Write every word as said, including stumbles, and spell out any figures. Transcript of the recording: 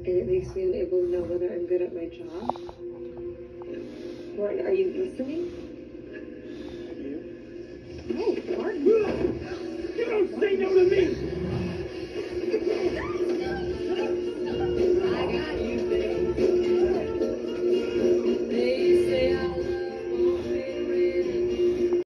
and it makes me unable to know whether I'm good at my job. Martin, are you listening? You? No, Martin. You don't say no to